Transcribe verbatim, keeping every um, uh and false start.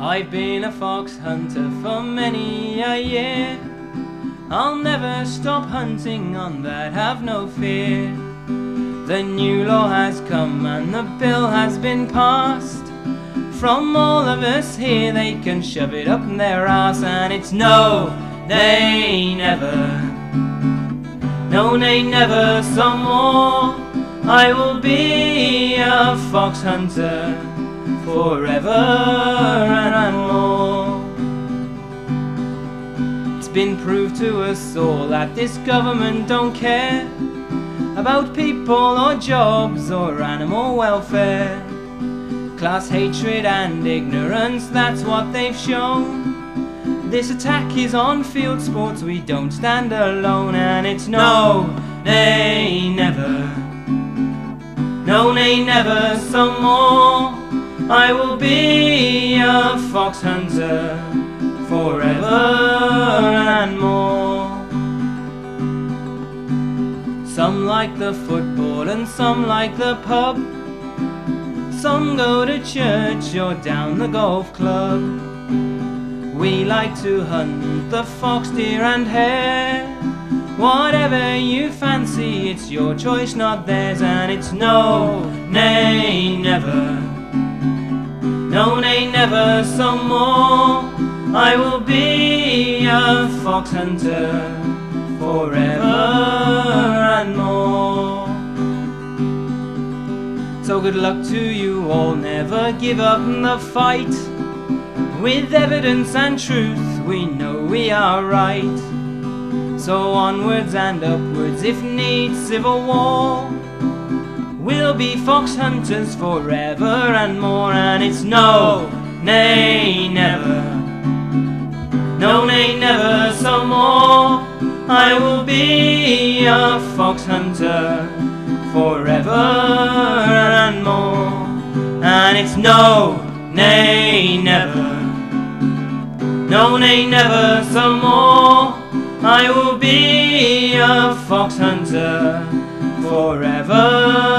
I've been a fox hunter for many a year. I'll never stop hunting, on that have no fear. The new law has come and the bill has been passed. From all of us here they can shove it up their arse, and it's no, they never, no, they never some more. I will be a fox hunter forever and more. It's been proved to us all that this government don't care about people or jobs or animal welfare. Class hatred and ignorance, that's what they've shown. This attack is on field sports, we don't stand alone, and it's no, nay, never, no, nay, never some more. I will be a fox hunter forever and more. Some like the football and some like the pub. Some go to church or down the golf club. We like to hunt the fox, deer and hare. Whatever you fancy, it's your choice, not theirs, and it's no, nay, never, no, nay, never some more. I will be a fox hunter forever and more. So good luck to you all, never give up the fight. With evidence and truth we know we are right. So onwards and upwards, if need civil war, we'll be fox hunters forever and more. And it's no, nay, never, no, nay, never some more. I will be a fox hunter forever and more. And it's no, nay, never, no, nay, never some more. I will be a fox hunter forever